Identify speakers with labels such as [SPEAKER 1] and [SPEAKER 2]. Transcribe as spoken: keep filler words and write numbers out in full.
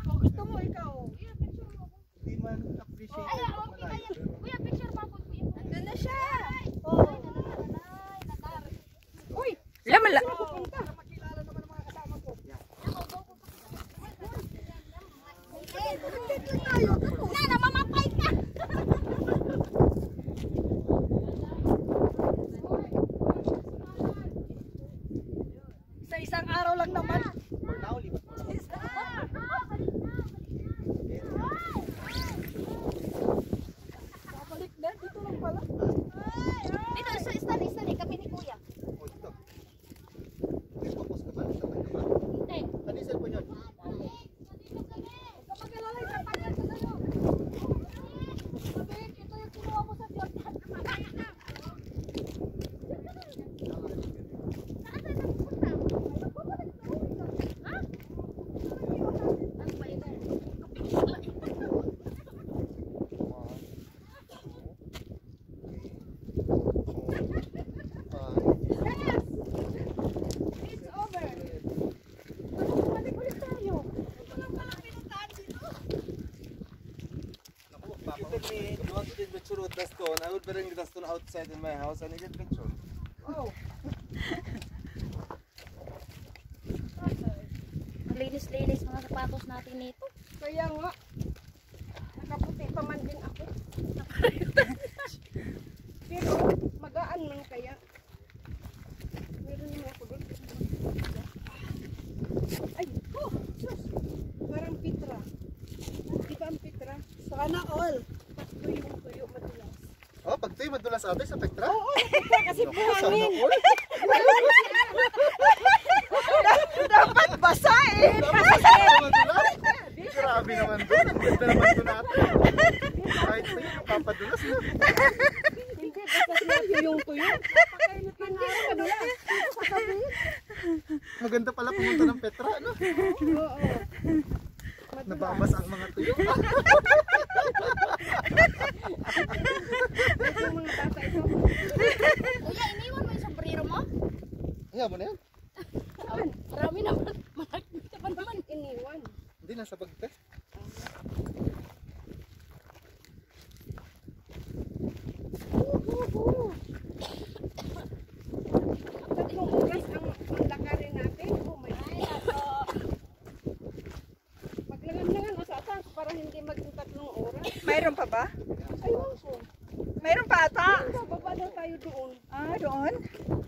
[SPEAKER 1] Gusto mo ikaw?
[SPEAKER 2] Hindi man appreciate.
[SPEAKER 3] Ay, okay ba yan? Kuya, picture mo ako.
[SPEAKER 1] Andun na siya.
[SPEAKER 3] Oh.
[SPEAKER 1] Uy!
[SPEAKER 4] Laman la.
[SPEAKER 1] Para makilala naman ang mga kasama ko. Nandito tayo.
[SPEAKER 3] Na, namamapay ka!
[SPEAKER 1] Sa isang araw lang naman.
[SPEAKER 2] Nauli ba?
[SPEAKER 1] Babalik na. Dito lang pala.
[SPEAKER 3] Dito, sa study, study, kami ni Kuya.
[SPEAKER 2] Oh, dito. May focus ka ba? Sabay ka ba?
[SPEAKER 3] Hindi.
[SPEAKER 2] Ano yung cellphone yun?
[SPEAKER 3] Kapag-alalay ka pa yan, sa'yo. Sabi, ito yung kinuha mo sa Jordan. Saan tayo nagpunta? Ha? Ano ba yun?
[SPEAKER 1] Yes! It's over. Balik ulit tayo. Ito lang pala pinuntahan dito.
[SPEAKER 2] If me, you want to take picture with the stone, I will bring the stone outside in my house and I get picture.
[SPEAKER 1] Oh.
[SPEAKER 3] Linis-linis mga sapatos natin nito.
[SPEAKER 1] Kaya nga. Nakaputi pa man din ako. Pero magaan man kaya. Meron mo ako doon. Ay, oh, sus. Parang pitra. Di ba ang pitra? Sana all. Pag tuyong-tuyo madulas.
[SPEAKER 2] Oh, pag ito'y madulas ate sa Petra?
[SPEAKER 1] Oo, pitra kasi buhangin. Dapat basa eh.
[SPEAKER 2] Grabe naman doon. Ang ganda naman doon natin. Kahit sa'yo, napapadulas na.
[SPEAKER 1] Hindi, basta sila tuyong-tuyo. Napakainit ng araw, madulas. Dito sa tabi.
[SPEAKER 2] Maganda pala pumunta ng Petra, no?
[SPEAKER 1] Oo.
[SPEAKER 2] Nababas ang mga tuyo.
[SPEAKER 1] Ito yung mga bata ito.
[SPEAKER 3] Kuya, iniwan mo yung sombrero mo?
[SPEAKER 2] Ayaw mo na yan.
[SPEAKER 3] Saan? Marami naman. Marami naman naman.
[SPEAKER 1] Iniwan.
[SPEAKER 2] Hindi, nasa bag ka.
[SPEAKER 1] Huhu. Tatlong oras ang, ang lakarin natin. Oh my God. Maglangan-langan o sa atas para hindi maging tatlong oras.
[SPEAKER 4] Mayroon pa ba?
[SPEAKER 1] Ayun ko.
[SPEAKER 4] Mayroon pa ata.
[SPEAKER 1] Bababa daw tayo doon.
[SPEAKER 4] Ah, doon?